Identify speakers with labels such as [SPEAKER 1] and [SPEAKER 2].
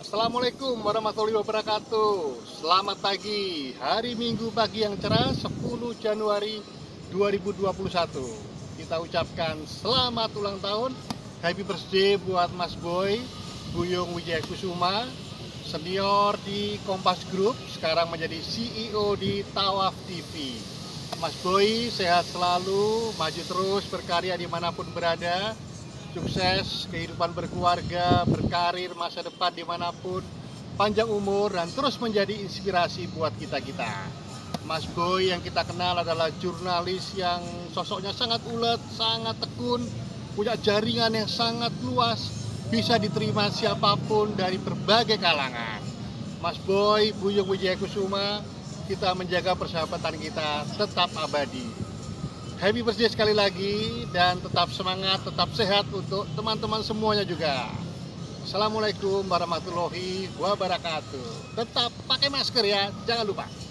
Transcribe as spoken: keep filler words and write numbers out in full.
[SPEAKER 1] Assalamualaikum warahmatullahi wabarakatuh. Selamat pagi, hari Minggu pagi yang cerah sepuluh Januari dua ribu dua puluh satu. Kita ucapkan selamat ulang tahun, happy birthday buat Mas Boy Buyung Wijaya Kusuma, senior di Kompas Group, sekarang menjadi C E O di Tawaf T V. Mas Boy sehat selalu, maju terus berkarya dimanapun berada, sukses, kehidupan berkeluarga, berkarir, masa depan dimanapun, panjang umur, dan terus menjadi inspirasi buat kita-kita. Mas Boy yang kita kenal adalah jurnalis yang sosoknya sangat ulet, sangat tekun, punya jaringan yang sangat luas, bisa diterima siapapun dari berbagai kalangan. Mas Boy Buyung Wijaya Kusuma, kita menjaga persahabatan kita tetap abadi. Happy birthday sekali lagi, dan tetap semangat, tetap sehat untuk teman-teman semuanya juga. Assalamualaikum warahmatullahi wabarakatuh. Tetap pakai masker ya, jangan lupa.